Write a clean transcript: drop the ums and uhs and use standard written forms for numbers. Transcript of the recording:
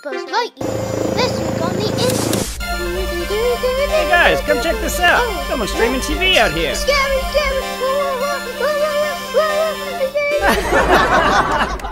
Buzz Lightyear. This week on the internet. Hey guys, come check this out. Someone's streaming TV out here. Scary, scary.